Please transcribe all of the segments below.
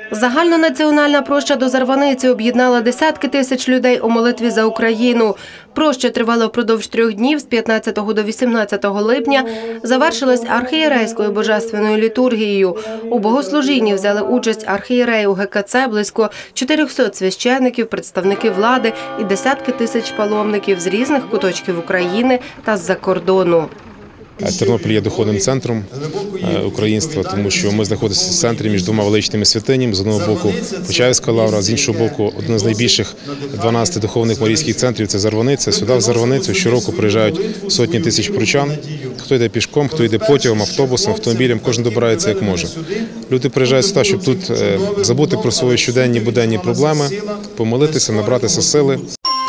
Загальнонаціональна проща до Зарваниці об'єднала десятки тисяч людей у молитві за Україну. Проща тривала впродовж 3 днів з 15 до 18 липня, завершилась архієрейською божественною літургією. У богослужінні взяли участь архієреї УГКЦ, близько 400 священиків, представники влади і десятки тисяч паломників з різних куточків України та з-за кордону. Тернопіль є духовним центром українства, тому що ми знаходимося в центрі між двома величними святинями. З одного боку Почаївська лавра, з іншого боку один з найбільших 12 духовних марійських центрів – це Зарваниця. Сюди, в Зарваницю, щороку приїжджають сотні тисяч прочан. Хто йде пішком, хто йде потягом, автобусом, автомобілем, кожен добирається як може. Люди приїжджають сюди, щоб тут забути про свої щоденні, буденні проблеми, помолитися, набратися сили.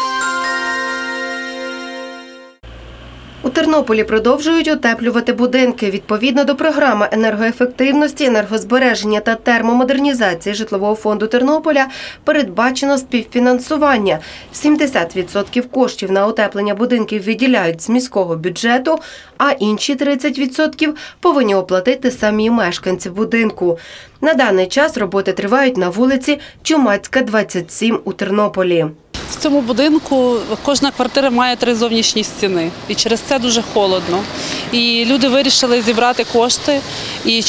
У Тернополі продовжують утеплювати будинки. Відповідно до програми енергоефективності, енергозбереження та термомодернізації житлового фонду Тернополя передбачено співфінансування. 70% коштів на утеплення будинків виділяють з міського бюджету, а інші 30% повинні оплатити самі мешканці будинку. На даний час роботи тривають на вулиці Чумацька, 27 у Тернополі. В цьому будинку кожна квартира має 3 зовнішні стіни, і через це дуже холодно. І люди вирішили зібрати кошти, і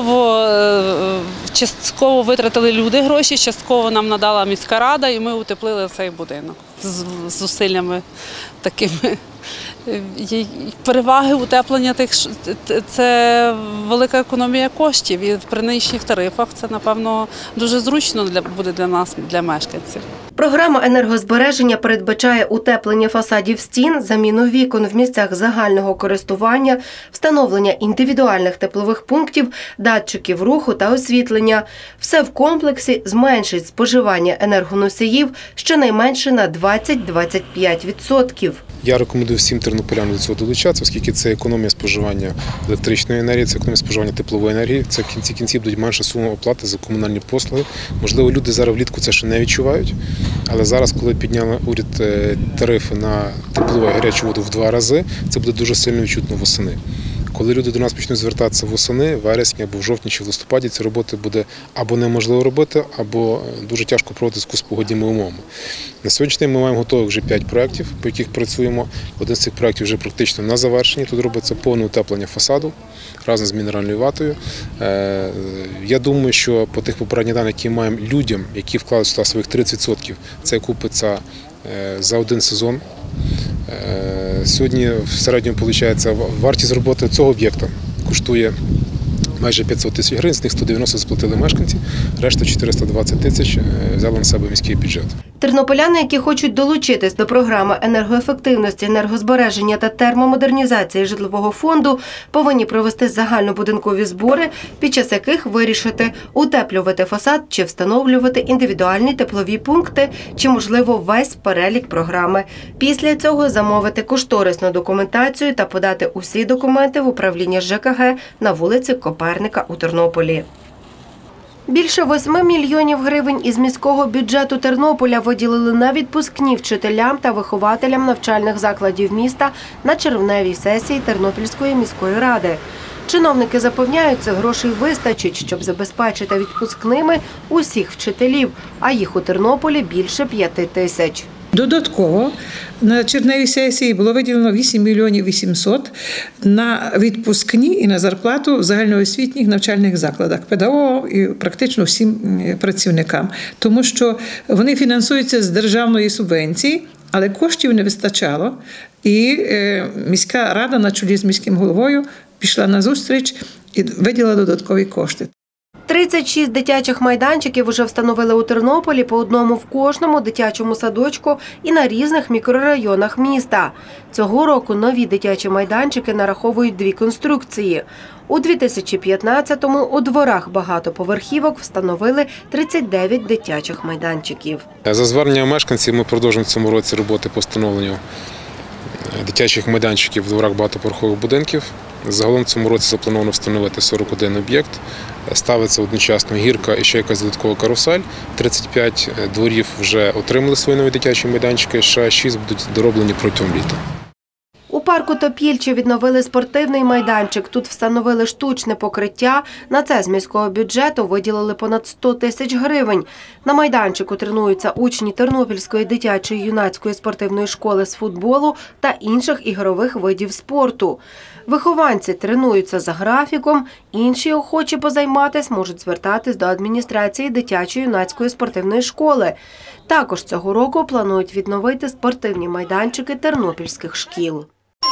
частково витратили люди гроші, частково нам надала міська рада, і ми утеплили цей будинок з зусиллями такими. Переваги утеплення – це велика економія коштів, і при нинішніх тарифах це, напевно, дуже зручно буде для нас, для мешканців. Програма енергозбереження передбачає утеплення фасадів стін, заміну вікон в місцях загального користування, встановлення індивідуальних теплових пунктів, датчиків руху та освітлення. Все в комплексі зменшить споживання енергоносіїв щонайменше на 20-25%. Я рекомендую всім тернополянам до цього долучатися, оскільки це економія споживання електричної енергії, це економія споживання теплової енергії. Це в кінці кінців будуть менша сума оплати за комунальні послуги. Можливо, люди зараз влітку це ще не відчувають, але зараз, коли підняли уряд тарифи на теплову і гарячу воду в 2 рази, це буде дуже сильно відчутно восени. Коли люди до нас почнуть звертатися восени, в вересні або в жовтні чи в листопаді, ці роботи буде або неможливо робити, або дуже тяжко проводити в зв'язку з погодніми умовами. На сьогоднішній день ми маємо готових вже 5 проєктів, по яких працюємо. Один з цих проєктів вже практично на завершенні. Тут робиться повне утеплення фасаду разом з мінеральною ватою. Я думаю, що по тих попередніх даних, які маємо, людям, які вкладуть сюди своїх 30%, це купиться за 1 сезон. Сьогодні в середньому, виходить, вартість роботи цього об'єкта коштує майже 500 тисяч гривень, з них 190 сплатили мешканці, решта 420 тисяч взяли на себе міський бюджет. Тернополяни, які хочуть долучитись до програми енергоефективності, енергозбереження та термомодернізації житлового фонду, повинні провести загальнобудинкові збори, під час яких вирішити утеплювати фасад чи встановлювати індивідуальні теплові пункти, чи, можливо, весь перелік програми. Після цього замовити кошторисну документацію та подати усі документи в управління ЖКГ на вулиці Коперника у Тернополі. Більше 8 мільйонів гривень із міського бюджету Тернополя виділили на відпускні вчителям та вихователям навчальних закладів міста на червневій сесії Тернопільської міської ради. Чиновники запевняють, цих грошей вистачить, щоб забезпечити відпускними усіх вчителів, а їх у Тернополі більше 5 тисяч. Додатково на червневій сесії було виділено 8 мільйонів 800 на відпускні і на зарплату в загальноосвітніх навчальних закладах, педагогам і практично всім працівникам. Тому що вони фінансуються з державної субвенції, але коштів не вистачало. І міська рада на чолі з міським головою пішла на зустріч і виділила додаткові кошти. 36 дитячих майданчиків вже встановили у Тернополі, по одному в кожному дитячому садочку і на різних мікрорайонах міста. Цього року нові дитячі майданчики нараховують 2 конструкції. У 2015-му у дворах багатоповерхівок встановили 39 дитячих майданчиків. За зверненням мешканців ми продовжуємо в цьому році роботи по встановленню дитячих майданчиків в дворах багатоповерхових будинків. Загалом в цьому році заплановано встановити 41 об'єкт. Ставиться одночасно гірка і ще якась додаткова карусель. 35 дворів вже отримали свої нові дитячі майданчики, ще 6 будуть дороблені протягом літа. У парку Топільче відновили спортивний майданчик. Тут встановили штучне покриття. На це з міського бюджету виділили понад 100 тисяч гривень. На майданчику тренуються учні Тернопільської дитячої юнацької спортивної школи з футболу та інших ігрових видів спорту. Вихованці тренуються за графіком, інші охочі позайматись можуть звертатись до адміністрації дитячої юнацької спортивної школи. Також цього року планують відновити спортивні майданчики тернопільських шкіл.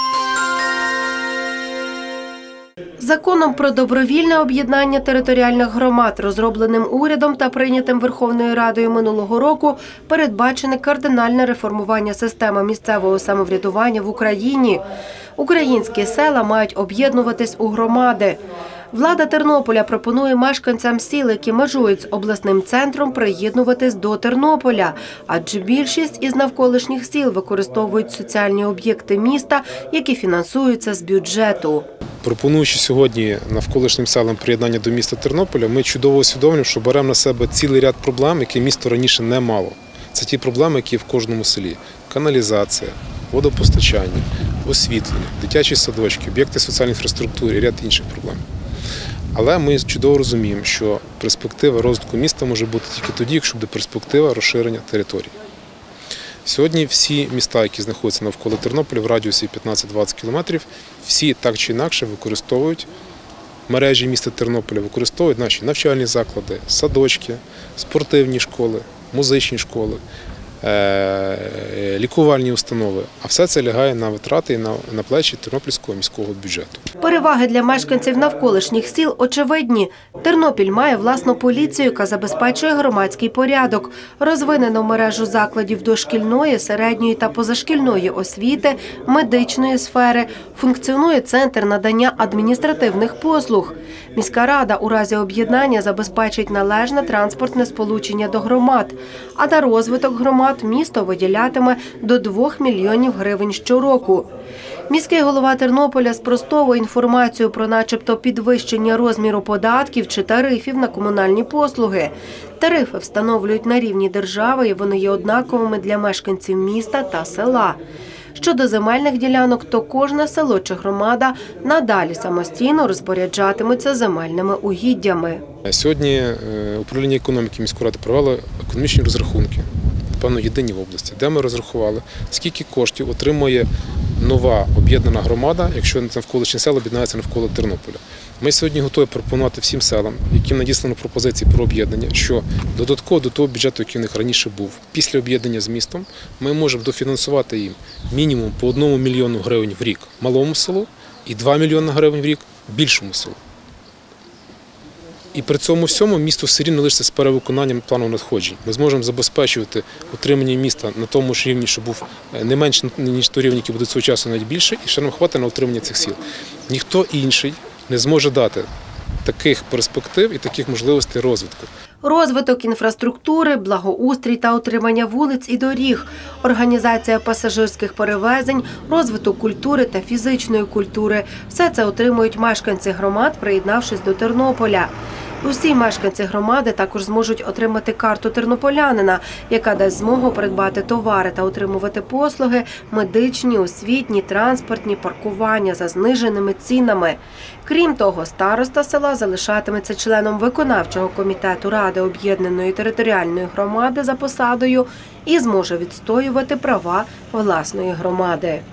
Законом про добровільне об'єднання територіальних громад, розробленим урядом та прийнятим Верховною Радою минулого року, передбачене кардинальне реформування системи місцевого самоврядування в Україні. Українські села мають об'єднуватись у громади. Влада Тернополя пропонує мешканцям сіл, які межують з обласним центром, приєднуватись до Тернополя, адже більшість із навколишніх сіл використовують соціальні об'єкти міста, які фінансуються з бюджету. Пропонуючи сьогодні навколишнім селам приєднання до міста Тернополя, ми чудово усвідомлюємо, що беремо на себе цілий ряд проблем, які місто раніше не мало. Це ті проблеми, які в кожному селі. Каналізація, водопостачання, освітлення, дитячі садочки, об'єкти соціальної інфраструктури і ряд інших проблем. Але ми чудово розуміємо, що перспектива розвитку міста може бути тільки тоді, якщо буде перспектива розширення територій. Сьогодні всі міста, які знаходяться навколо Тернополя в радіусі 15-20 кілометрів, всі так чи інакше використовують мережі міста Тернополя, використовують наші навчальні заклади, садочки, спортивні школи, музичні школи, лікувальні установи. А все це лягає на витрати і на плечі Тернопільського міського бюджету. Переваги для мешканців навколишніх сіл очевидні. Тернопіль має власну поліцію, яка забезпечує громадський порядок. Розвинено мережу закладів дошкільної, середньої та позашкільної освіти, медичної сфери. Функціонує центр надання адміністративних послуг. Міська рада у разі об'єднання забезпечить належне транспортне сполучення до громад. А на розвиток громад місто виділятиме до 2 мільйонів гривень щороку. Міський голова Тернополя спростовує інформацію про начебто підвищення розміру податків чи тарифів на комунальні послуги. Тарифи встановлюють на рівні держави і вони є однаковими для мешканців міста та села. Щодо земельних ділянок, то кожне село чи громада надалі самостійно розпоряджатимуться земельними угіддями. Сьогодні управління економіки міської ради провело економічні розрахунки, певно, єдині в області, де ми розрахували, скільки коштів отримує нова об'єднана громада, якщо навколишні села об'єднаються навколо Тернополя. Ми сьогодні готові пропонувати всім селам, яким надіслано пропозиції про об'єднання, що додатково до того бюджету, який у них раніше був, після об'єднання з містом, ми можемо дофінансувати їм мінімум по 1 мільйону гривень в рік малому селу і 2 мільйони гривень в рік більшому селу. І при цьому всьому місто все рівно лишиться з перевиконанням плану надходжень. Ми зможемо забезпечувати утримання міста на тому ж рівні, що був не менше, ніж той рівень, який буде цього часу, навіть більше, і ще нам хватить на утримання цих сіл. Ніхто інший не зможе дати таких перспектив і таких можливостей розвитку. Розвиток інфраструктури, благоустрій та утримання вулиць і доріг, організація пасажирських перевезень, розвиток культури та фізичної культури – все це отримують мешканці громад, приєднавшись до Тернополя. Усі мешканці громади також зможуть отримати карту тернополянина, яка дасть змогу придбати товари та отримувати послуги медичні, освітні, транспортні, паркування за зниженими цінами. Крім того, староста села залишатиметься членом виконавчого комітету Ради об'єднаної територіальної громади за посадою і зможе відстоювати права власної громади.